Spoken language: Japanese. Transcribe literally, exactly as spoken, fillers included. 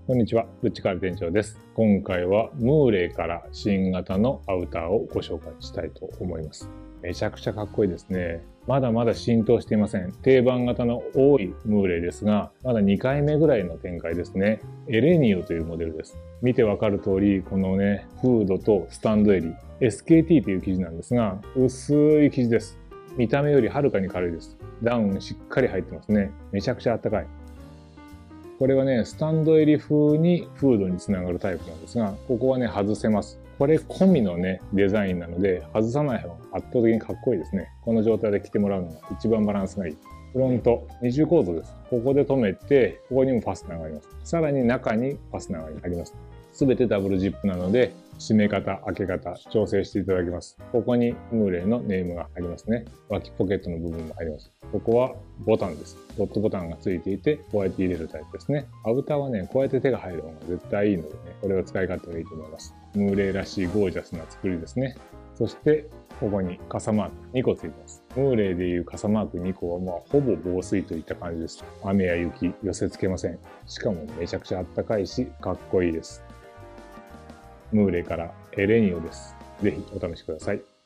こんにちは、ルッチカール店長です。今回はムーレイから新型のアウターをご紹介したいと思います。めちゃくちゃかっこいいですね。まだまだ浸透していません。定番型の多いムーレイですが、まだにかいめぐらいの展開ですね。エレニオというモデルです。見てわかる通り、このね、フードとスタンド襟、エスケーティー という生地なんですが、薄い生地です。見た目よりはるかに軽いです。ダウンしっかり入ってますね。めちゃくちゃあったかい。これはね、スタンド襟風にフードにつながるタイプなんですが、ここはね、外せます。これ込みのね、デザインなので、外さない方が圧倒的にかっこいいですね。この状態で着てもらうのが一番バランスがいい。フロント、二重構造です。ここで留めて、ここにもファスナーがあります。さらに中にファスナーがあります。すべてダブルジップなので、閉め方、開け方、調整していただけます。ここにムーレイのネームがありますね。脇ポケットの部分もあります。ここはボタンです。ドットボタンがついていて、こうやって入れるタイプですね。アウターはね、こうやって手が入る方が絶対いいのでね、これは使い勝手がいいと思います。ムーレイらしいゴージャスな作りですね。そして、ここに傘マークにこついています。ムーレイでいう傘マークにこはまあほぼ防水といった感じです。雨や雪寄せ付けません。しかもめちゃくちゃあったかいし、かっこいいです。ムーレイからエレニオです。ぜひお試しください。